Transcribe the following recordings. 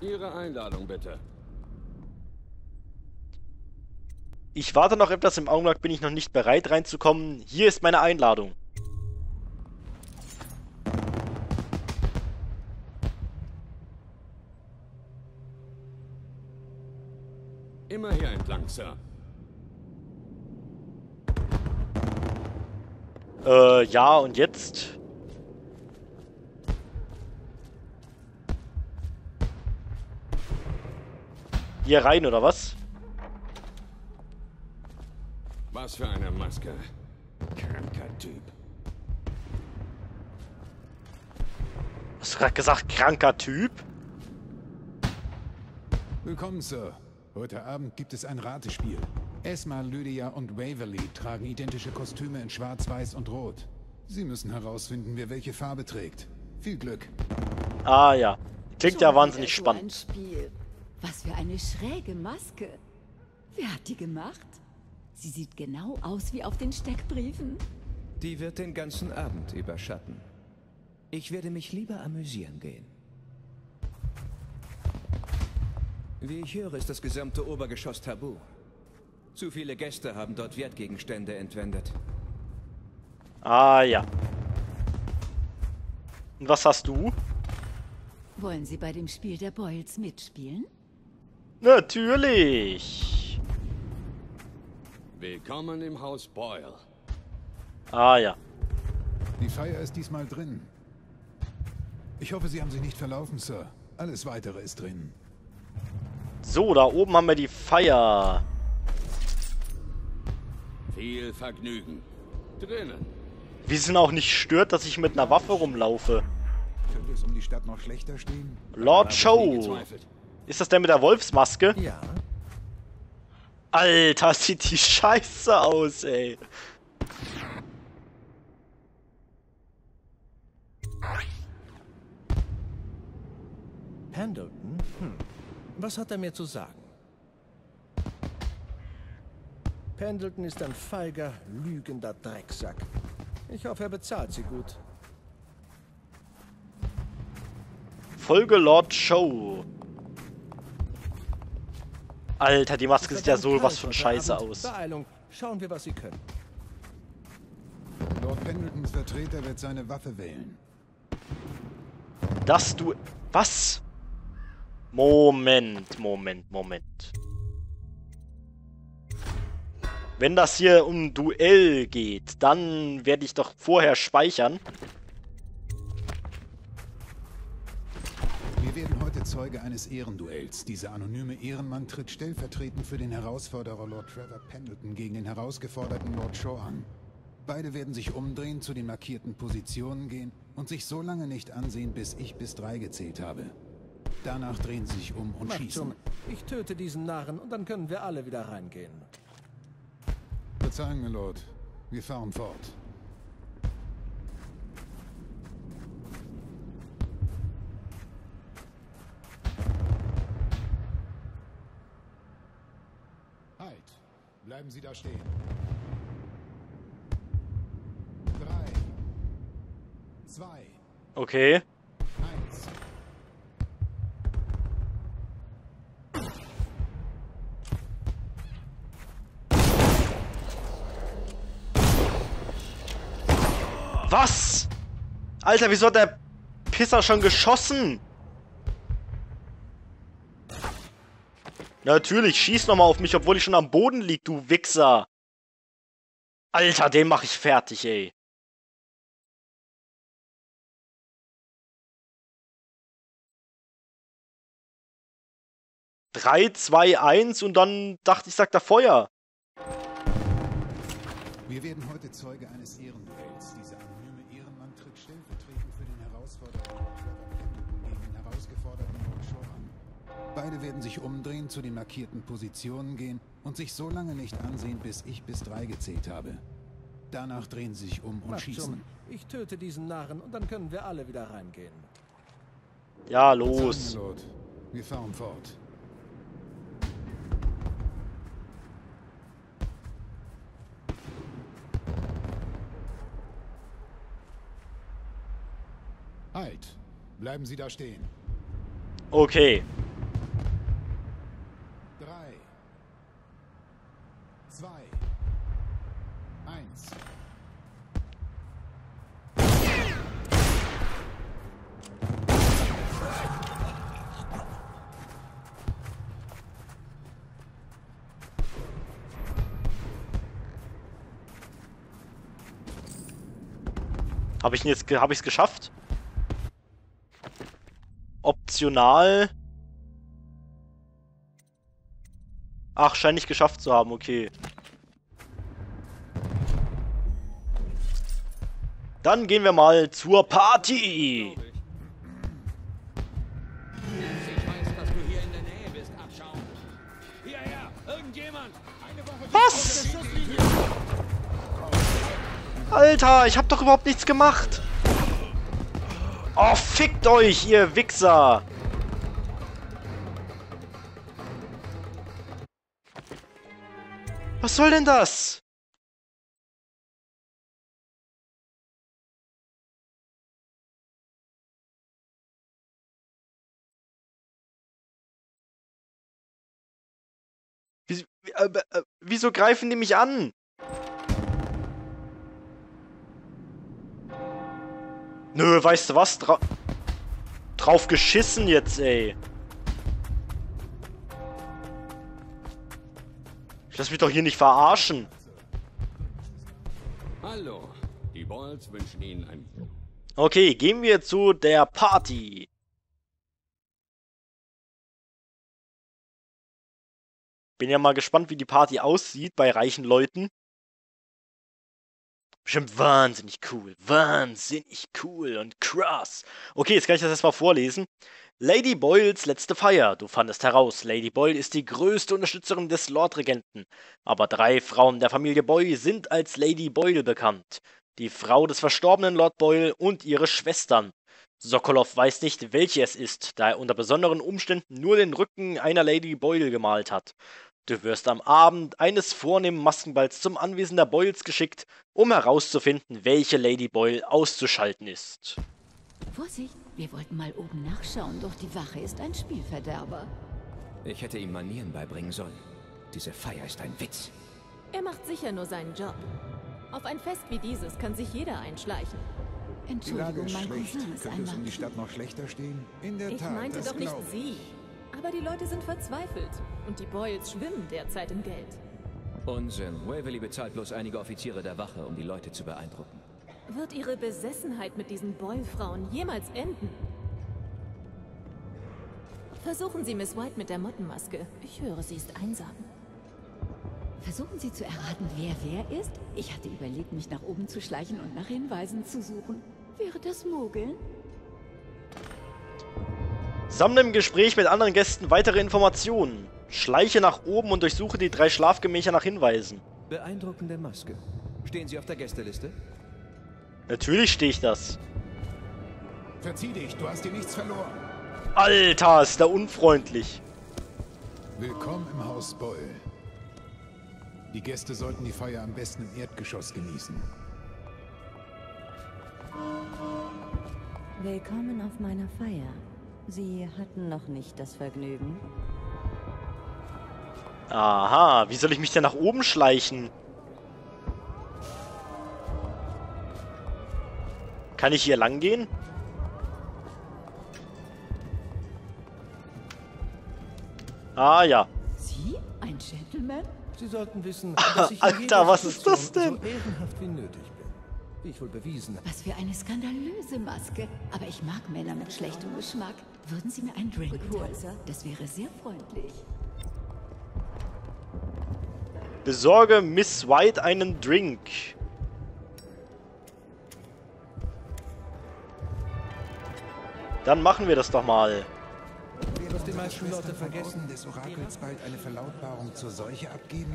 Ihre Einladung bitte. Ich warte noch etwas, im Augenblick bin ich noch nicht bereit reinzukommen. Hier ist meine Einladung. Immer hier entlang, Sir. Ja, und jetzt? Hier rein, oder was? Was für eine Maske. Kranker Typ. Hast du gerade gesagt, kranker Typ? Willkommen, Sir. Heute Abend gibt es ein Ratespiel. Esma, Lydia und Waverly tragen identische Kostüme in Schwarz, Weiß und Rot. Sie müssen herausfinden, wer welche Farbe trägt. Viel Glück. Ah ja. Klingt ja Schon wahnsinnig wieder so spannend. ein Spiel. Was für eine schräge Maske. Wer hat die gemacht? Sie sieht genau aus wie auf den Steckbriefen. Die wird den ganzen Abend überschatten. Ich werde mich lieber amüsieren gehen. Wie ich höre, ist das gesamte Obergeschoss tabu. Zu viele Gäste haben dort Wertgegenstände entwendet. Ah ja. Und was hast du? Wollen Sie bei dem Spiel der Boyles mitspielen? Natürlich. Willkommen im Haus Boyle. Ah ja. Die Feier ist diesmal drin. Ich hoffe, Sie haben sich nicht verlaufen, Sir. Alles Weitere ist drin. So, da oben haben wir die Feier. Viel Vergnügen. Drinnen. Wie es ihn auch nicht stört, dass ich mit einer Waffe rumlaufe. Könnte es um die Stadt noch schlechter stehen? Lord Hab ich nie Show. gezweifelt. Ist das der mit der Wolfsmaske? Ja, Alter, sieht die scheiße aus, ey. Pendleton? Was hat er mir zu sagen? Pendleton ist ein feiger, lügender Drecksack. Ich hoffe, er bezahlt sie gut. Folge Lord Show. Alter, die Maske sieht ja so was von scheiße aus. Beeilung, schauen wir, was sie können. Lord Pendletons Vertreter wird seine Waffe wählen. Dass du... Was? Moment. Wenn das hier um Duell geht, dann werde ich doch vorher speichern. Wir werden heute Zeuge eines Ehrenduells. Dieser anonyme Ehrenmann tritt stellvertretend für den Herausforderer Lord Trevor Pendleton gegen den herausgeforderten Lord Shaw an. Beide werden sich umdrehen, zu den markierten Positionen gehen und sich so lange nicht ansehen, bis ich bis 3 gezählt habe. Danach drehen sie sich um und Macht schießen. schon. Ich töte diesen Narren und dann können wir alle wieder reingehen. Verzeihen, Milord. Wir fahren fort. Halt! Bleiben Sie da stehen. 3, 2, Okay. 1. Was? Alter, wieso hat der Pisser schon geschossen? Natürlich, schieß nochmal auf mich, obwohl ich schon am Boden lieg, du Wichser. Alter, den mach ich fertig, ey. Drei, zwei, eins und dann dachte ich, sagt er Feuer. Wir werden heute Zeuge eines Ehrenduells. Dieser anonyme Ehrenmann tritt stellvertretend für den Herausforderer Lord Trevor Pendleton gegen den herausgeforderten Lord Shaw an. Beide werden sich umdrehen, zu den markierten Positionen gehen und sich so lange nicht ansehen, bis ich bis 3 gezählt habe. Danach drehen sie sich um und Macht schießen. schon. Ich töte diesen Narren und dann können wir alle wieder reingehen. Ja, Verzeihen, los. Milord. Wir fahren fort. Halt! Bleiben Sie da stehen. Okay. Habe ich es geschafft? Optional. Ach, scheint nicht geschafft zu haben, okay. Dann gehen wir mal zur Party. Ich weiß, dass du hier in der Nähe bist, Abschaum. Hierher, irgendjemand! Was? Alter, ich hab doch überhaupt nichts gemacht. Oh, fickt euch, ihr Wichser. Was soll denn das? Wieso greifen die mich an? Nö, weißt du was? Drauf geschissen jetzt, ey. Ich lass mich doch hier nicht verarschen. Hallo, die Balls wünschen Ihnen ein... Okay, gehen wir zu der Party. Bin ja mal gespannt, wie die Party aussieht bei reichen Leuten. Bestimmt wahnsinnig cool und krass. Okay, jetzt kann ich das erstmal vorlesen. Lady Boyles letzte Feier. Du fandest heraus, Lady Boyle ist die größte Unterstützerin des Lordregenten. Aber 3 Frauen der Familie Boyle sind als Lady Boyle bekannt. Die Frau des verstorbenen Lord Boyle und ihre Schwestern. Sokolov weiß nicht, welche es ist, da er unter besonderen Umständen nur den Rücken einer Lady Boyle gemalt hat. Du wirst am Abend eines vornehmen Maskenballs zum Anwesen der Boyles geschickt, um herauszufinden, welche Lady Boyle auszuschalten ist. Vorsicht, wir wollten mal oben nachschauen, doch die Wache ist ein Spielverderber. Ich hätte ihm Manieren beibringen sollen. Diese Feier ist ein Witz. Er macht sicher nur seinen Job. Auf ein Fest wie dieses kann sich jeder einschleichen. Die Lage Entschuldigung, ist mein schlecht. Cousin ist Könnte es um die einmal... Stadt noch schlechter stehen? In der Ich Tat, meinte das doch nicht glaube ich. Sie. Aber die Leute sind verzweifelt. Und die Boyles schwimmen derzeit in Geld. Unsinn. Waverly bezahlt bloß einige Offiziere der Wache, um die Leute zu beeindrucken. Wird Ihre Besessenheit mit diesen Boyle-Frauen jemals enden? Versuchen Sie Miss White mit der Mottenmaske. Ich höre, sie ist einsam. Versuchen Sie zu erraten, wer ist? Ich hatte überlegt, mich nach oben zu schleichen und nach Hinweisen zu suchen. Wäre das Mogeln? Sammle im Gespräch mit anderen Gästen weitere Informationen. Schleiche nach oben und durchsuche die 3 Schlafgemächer nach Hinweisen. Beeindruckende Maske. Stehen Sie auf der Gästeliste? Natürlich stehe ich das. Verzieh dich, du hast dir nichts verloren. Alter, ist der unfreundlich. Willkommen im Haus Boyle. Die Gäste sollten die Feier am besten im Erdgeschoss genießen. Willkommen auf meiner Feier. Sie hatten noch nicht das Vergnügen. Aha, wie soll ich mich denn nach oben schleichen? Kann ich hier lang gehen? Ah ja. Sie? Ein Gentleman? Sie sollten wissen, dass ich in Alter, jeder was ist das Situation denn? so ehrenhaft wie nötig bin. Wie ich wohl bewiesen habe. Was für eine skandalöse Maske. Aber ich mag Männer mit schlechtem Geschmack. Würden Sie mir einen Drink holen? Das wäre sehr freundlich. Besorge Miss White einen Drink. Dann machen wir das doch mal. Was die meisten Leute vergessen, Orden des Orakels bald eine Verlautbarung zur Seuche abgeben?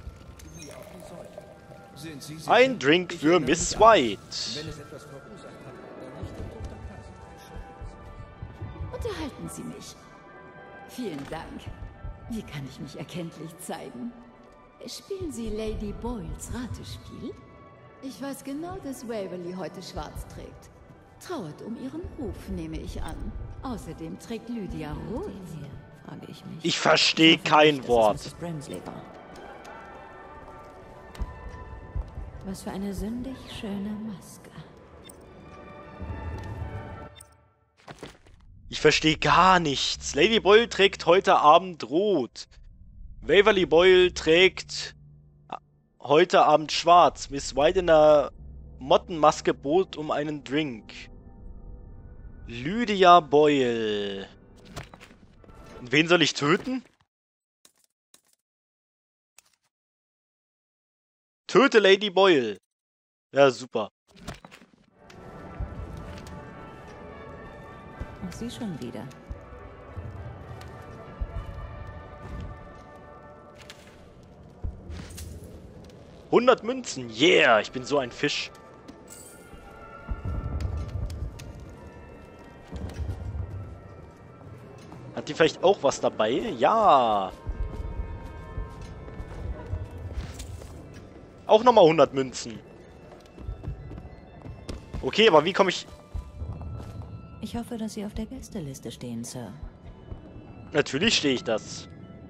Sind Sie Ein Drink für Miss White. wenn es etwas verursacht hat, dann nicht in toter Tatsache. Unterhalten Sie mich. Vielen Dank. Wie kann ich mich erkenntlich zeigen? Spielen Sie Lady Boyles Ratespiel? Ich weiß genau, dass Waverly heute schwarz trägt. Trauert um ihren Ruf, nehme ich an. Außerdem trägt Lydia rot. Hier, frage ich mich. Ich verstehe kein Wort. Mrs. Bramsley war. Was für eine sündig schöne Maske. Ich verstehe gar nichts. Lady Boyle trägt heute Abend rot. Waverly Boyle trägt heute Abend schwarz. Miss White in der Mottenmaske bot um einen Drink. Lydia Boyle. Und wen soll ich töten? Töte Lady Boyle. Ja, super. Ach, sie schon wieder. $100 Münzen. Yeah, ich bin so ein Fisch. Hat die vielleicht auch was dabei? Ja. Auch nochmal 100 Münzen. Okay, aber wie komme ich... Ich hoffe, dass Sie auf der Gästeliste stehen, Sir. Natürlich stehe ich das.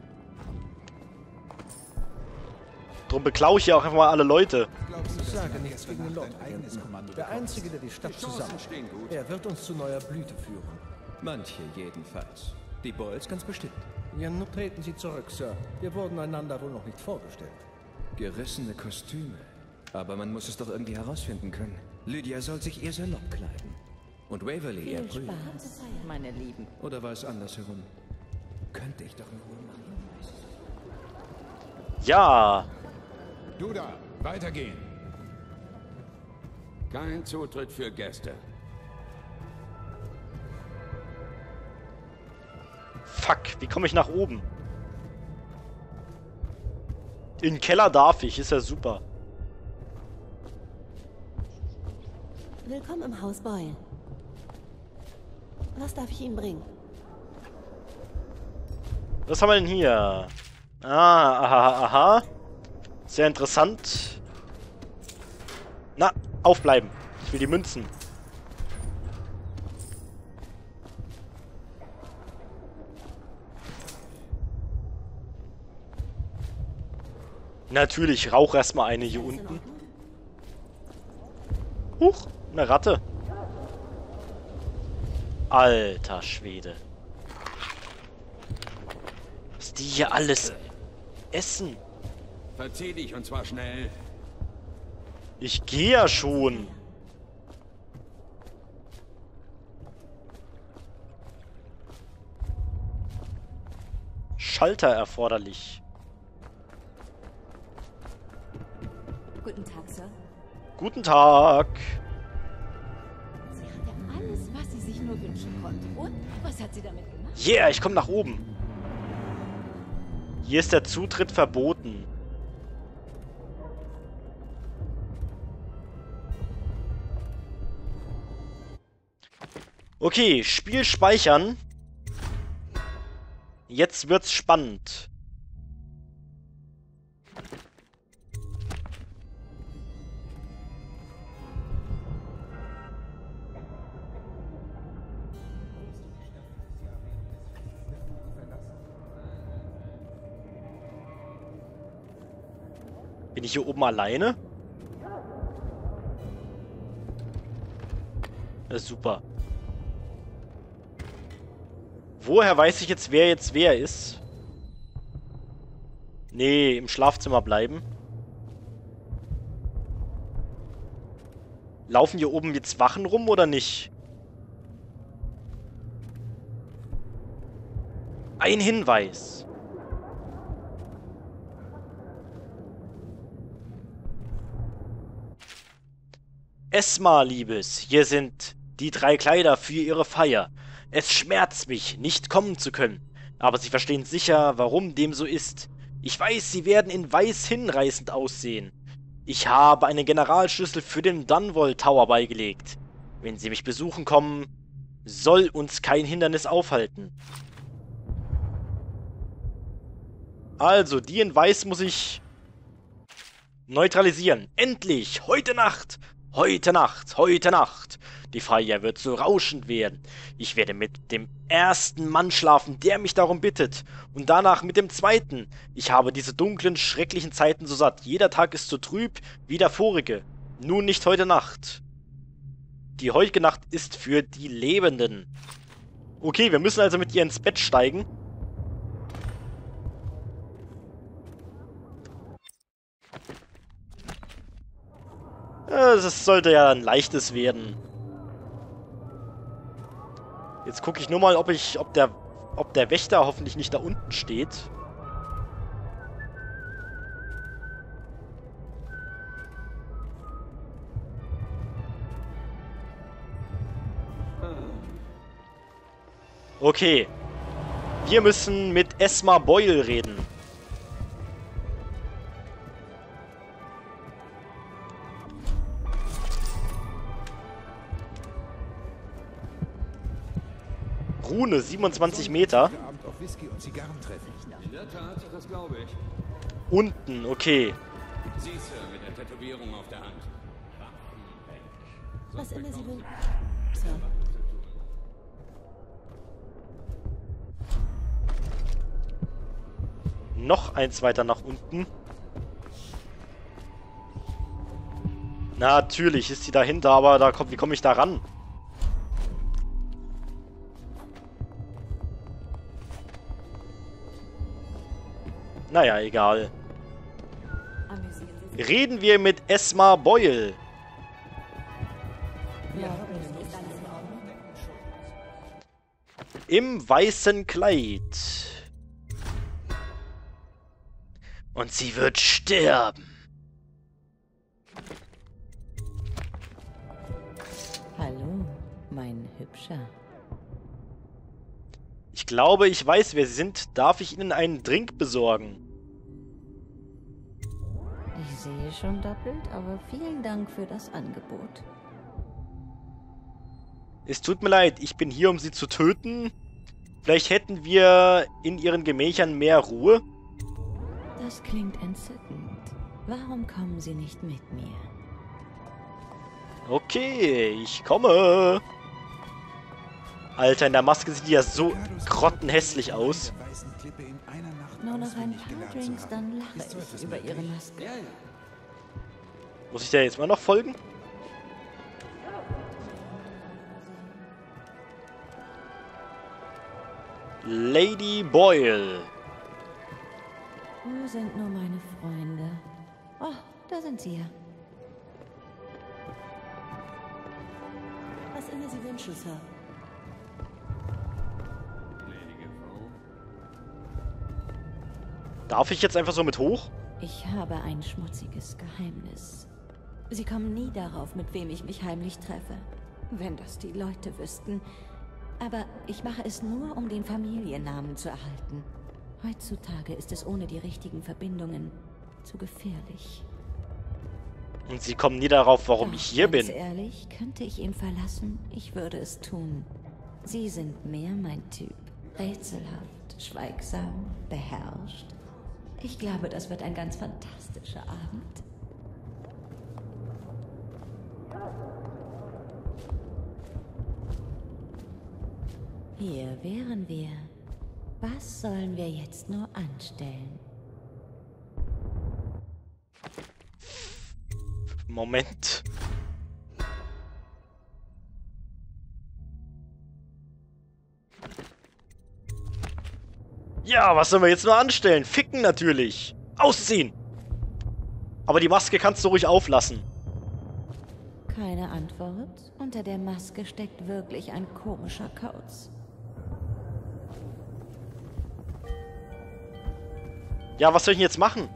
Drum beklaue ich ja auch einfach mal alle Leute. Ich sage nichts gegen den Lordregenten. Der Einzige, der die Stadt zusammenhält. Er wird uns zu neuer Blüte führen. Manche jedenfalls. Die Boyles ganz bestimmt. Ja, nun treten Sie zurück, Sir. Wir wurden einander wohl noch nicht vorgestellt. Gerissene Kostüme. Aber man muss es doch irgendwie herausfinden können. Lydia soll sich eher salopp kleiden. Und Waverly eher Viel grün. Spaß, meine Lieben. Oder war es andersherum? Könnte ich doch nur machen. Ja. Du da, weitergehen. Kein Zutritt für Gäste. Fuck, wie komme ich nach oben? In den Keller darf ich, ist ja super. Willkommen im Haus Boyle. Was darf ich Ihnen bringen? Was haben wir denn hier? Ah, aha, aha. Sehr interessant. Na, aufbleiben. Ich will die Münzen. Natürlich, rauch erstmal eine hier unten. Huch, eine Ratte. Alter Schwede. Was die hier alles essen. Verzieh dich und zwar schnell. Ich gehe ja schon. Schalter erforderlich. Guten Tag, Sir. Guten Tag. Sie hat ja alles, was sie sich nur wünschen konnte. Und was hat sie damit gemacht? Yeah, ich komme nach oben. Hier ist der Zutritt verboten. Okay, Spiel speichern. Jetzt wird's spannend. Bin ich hier oben alleine? Das ist super. Woher weiß ich jetzt wer ist? Nee, im Schlafzimmer bleiben. Laufen hier oben jetzt Wachen rum oder nicht? Ein Hinweis. Esma, Liebes, hier sind die 3 Kleider für Ihre Feier. Es schmerzt mich, nicht kommen zu können, aber Sie verstehen sicher, warum dem so ist. Ich weiß, Sie werden in Weiß hinreißend aussehen. Ich habe einen Generalschlüssel für den Dunwall Tower beigelegt. Wenn Sie mich besuchen kommen, soll uns kein Hindernis aufhalten. Also, die in Weiß muss ich neutralisieren. Endlich! Heute Nacht! Heute Nacht! Heute Nacht! Die Feier wird so rauschend werden. Ich werde mit dem ersten Mann schlafen, der mich darum bittet. Und danach mit dem zweiten. Ich habe diese dunklen, schrecklichen Zeiten so satt. Jeder Tag ist so trüb wie der vorige. Nun nicht heute Nacht. Die heutige Nacht ist für die Lebenden. Okay, wir müssen also mit ihr ins Bett steigen. Das sollte ja ein leichtes werden. Jetzt gucke ich nur mal, ob der Wächter hoffentlich nicht da unten steht. Okay. Wir müssen mit Esma Boyle reden. Rune, 27 Meter. Auf Whisky und Zigarren treffen. In der Tat, das glaube ich. Unten, okay. Sie, Sir, mit der Tätowierung auf der Hand. Was immer Sie will. Sir. Noch eins weiter nach unten. Natürlich ist sie dahinter, aber wie komme ich da ran? Naja, egal. Reden wir mit Esma Boyle. Im weißen Kleid. Und sie wird sterben. Hallo, mein Hübscher. Ich glaube, ich weiß, wer Sie sind. Darf ich Ihnen einen Drink besorgen? Ich sehe schon doppelt, aber vielen Dank für das Angebot. Es tut mir leid, ich bin hier, um Sie zu töten. Vielleicht hätten wir in Ihren Gemächern mehr Ruhe? Das klingt entzückend. Warum kommen Sie nicht mit mir? Okay, ich komme. Alter, in der Maske sieht die ja so grottenhässlich aus. Nur noch ein paar Drinks, dann lache ich über Ihre Maske. Ja, ja. Muss ich der jetzt mal noch folgen? Lady Boyle. Wo sind nur meine Freunde? Oh, da sind sie ja. Was immer Sie wünschen, Sir. Darf ich jetzt einfach so mit hoch? Ich habe ein schmutziges Geheimnis. Sie kommen nie darauf, mit wem ich mich heimlich treffe. Wenn das die Leute wüssten. Aber ich mache es nur, um den Familiennamen zu erhalten. Heutzutage ist es ohne die richtigen Verbindungen zu gefährlich. Und Sie kommen nie darauf, warum Doch, ich hier ganz bin. ehrlich, könnte ich ihn verlassen, ich würde es tun. Sie sind mehr mein Typ. Rätselhaft, schweigsam, beherrscht. Ich glaube, das wird ein ganz fantastischer Abend. Hier wären wir. Was sollen wir jetzt nur anstellen? Moment. Ja, was sollen wir jetzt nur anstellen? Ficken natürlich. Ausziehen. Aber die Maske kannst du ruhig auflassen. Keine Antwort? Unter der Maske steckt wirklich ein komischer Kauz. Ja, was soll ich denn jetzt machen?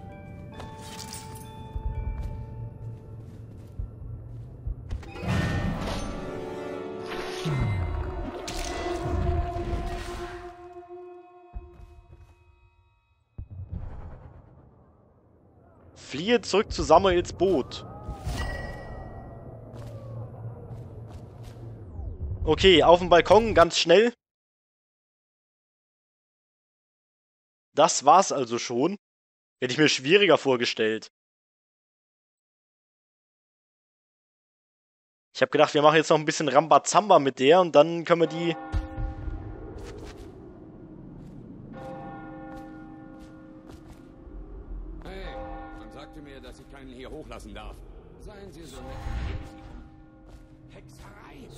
Fliehe zurück zu Samuels Boot. Okay, auf dem Balkon, ganz schnell. Das war's also schon. Hätte ich mir schwieriger vorgestellt. Ich habe gedacht, wir machen jetzt noch ein bisschen Rambazamba mit der und dann können wir die... Hey, man sagte mir, dass ich keinen hier hochlassen darf. Seien Sie so nett. Hexerei!